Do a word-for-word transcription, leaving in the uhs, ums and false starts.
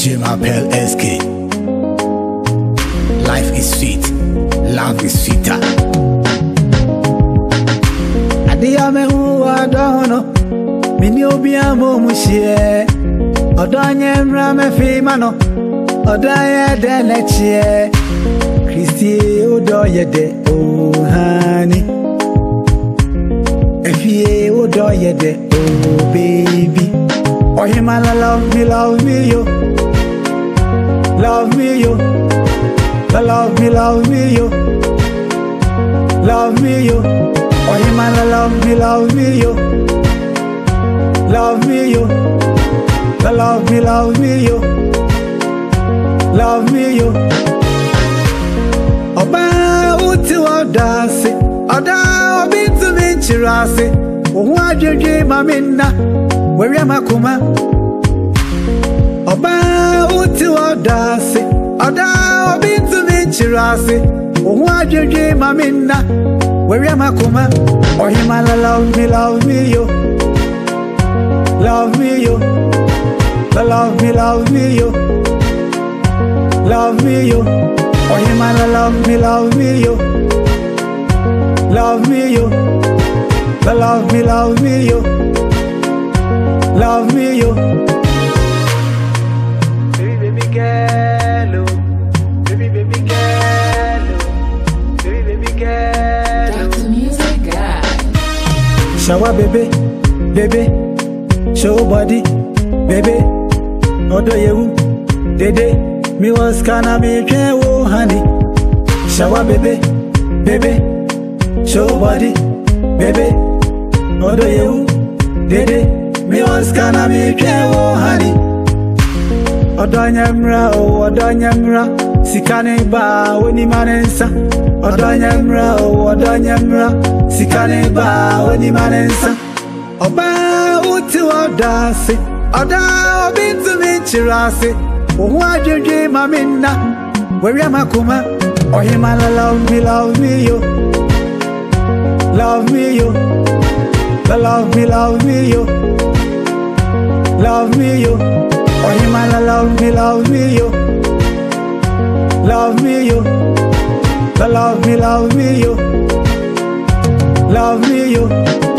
Jim Appel S K. Life is sweet, love is sweeter. Adia me hu adono, mini obi amo mushie. Odanye mra me fi mano, odaye de lechie. Christy odoye de oh honey. Efie odoye de oh baby. Oh him I love me, love me yo. Love me yo. Love me, love me yo. Love me yo. Oh him I love me, love me yo. Love me yo. Love me, love me yo. Love me yo. Oba uti wa dance. Oda obi tu mi chirase. Ohu adwedwe maminna. Wewe makuma. Oba uti wa dance. Oda obi tu mi chirase. Ohu adwedwe maminna. Wewe makuma. Oh him I love me, love me yo. Love me yo. Love me, love me yo. Love me yo. Oh him I love me, love me yo. Love me yo. Love me, love me yo. Love me yo. Baby baby girl, oh. Baby baby girl, oh. Baby baby girl. Doctor Music Guy. Shower baby, baby. Show body, baby. Odo yewu, dede. Me was kana me try wo honey. Shower baby, baby. Show body, baby. Odo yewu, dede. Me was kana me try wo honey. Odo nyamra o, odo nyamra. Sikane ba weni manensa. Odo nyamra o, odo nyamra. Sikane ba weni manensa. Oba uti wa dance. Oda obi tu mi chirase. Ohu adwedwe maminna. Wewe makuma. Oh him I love me, love me yo. Love me yo. Love me, love me yo. Love me yo. Oh him I love me, love me yo. Love me yo. Love me, love me yo. Love me yo.